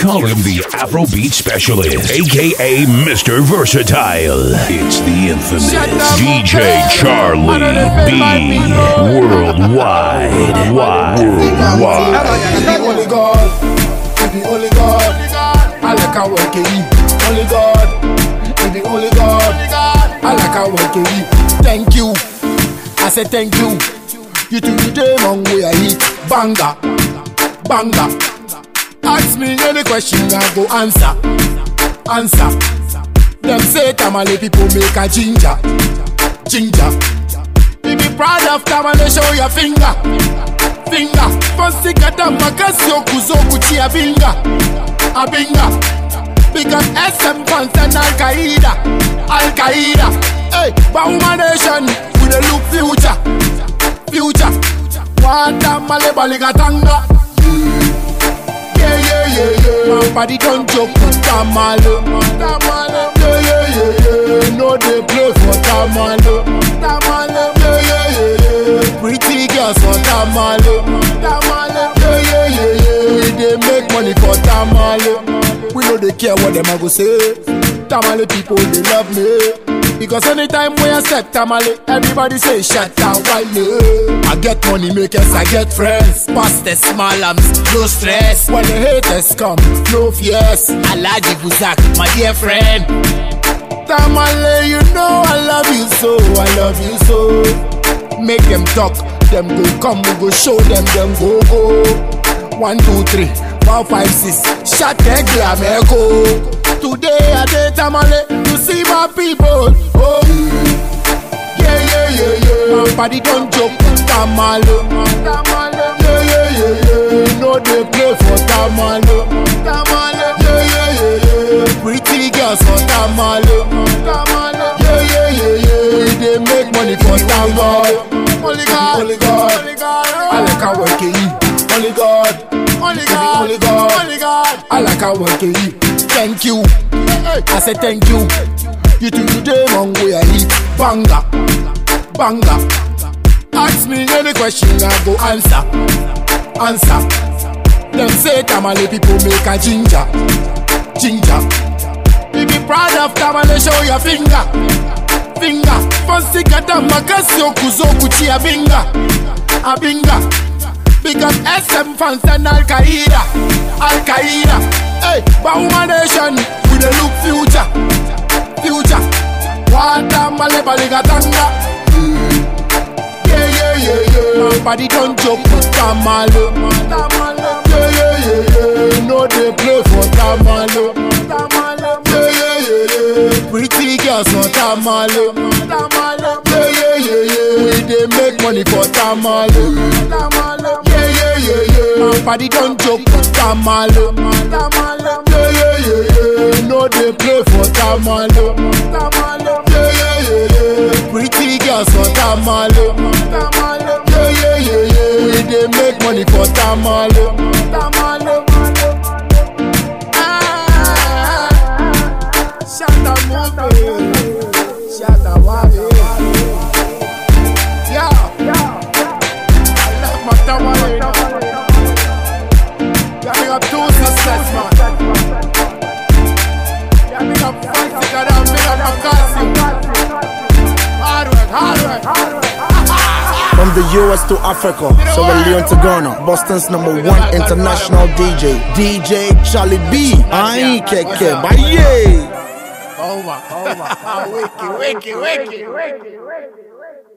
call him the Afrobeat specialist, aka Mr. Versatile. It's the infamous DJ Charlie B. Worldwide. Worldwide. Only God, the only God. I like how I can eat. Only God, the only God. I like how I can eat. Thank you, I say thank you. You took the day long way I eat. Banga, banga. Ask me any question, I go answer. Them say Tamale people make a ginger. If you proud of Tamale, show your finger. First you get them Makasio Kuzoku Chia Binga. Because SM fans and Al-Qaeda. Hey, Bauma Nation, we dey look future. One Tamale Baligatanga. Yeah. My body don't joke with Tamale. Yeah. No, they play for Tamale. Yeah. Pretty girls for Tamale. Yeah. We they make money for Tamale. We know they care what them a go say. Tamale people, they love me. Because anytime we accept Tamale, everybody say shut down while I get money makers, I get friends. Pastors, malams, no stress. When the haters come, no fears. Alaji Buzak, my dear friend. Tamale, you know I love you so. Make them talk, them go come, we go show them go. 1, 2, 3, 4, 5, 6. Shut the glamour go. Today I did Tamale to see my people. Oh, yeah. My body don't joke with Tamale. Yeah. No, they play for Tamale. Yeah. Pretty girls for Tamale. Yeah. They make money for Tamale. Only God. I like how I can eat. Only God. I like how I can eat. Thank you, I say thank you. You took the day long way I eat. Banga. Ask me any question, I go answer. Them say Tamale people make a ginger. If you proud of Tamale, show your finger. First you get them Makasio Kuzoku Chia Binga. Because SM fans and Al-Qaeda. Hey, Bauma Nation, we dey look future. One Tamale Baligatanga. Yeah. My body don't joke with Tamale. Yeah. No, they play for Tamale. Yeah. Pretty girls for Tamale. Yeah. We they make money for Tamale. Yeah. My body don't joke with Tamale. Yeah. No, they play for Tamale. Yeah. Pretty girls for Tamale. Yeah. We they make money for Tamale. Shut up, movie. Shut up, wabi. Yeah. I love my Tamale. Big up two success, man. Big up Fancy Gadam, big up Makasi. Hard work. From the US to Africa, Sierra Leone to Ghana, Boston's #1 international DJ Charlie B. Aye, keke, baye. Over. Wiki.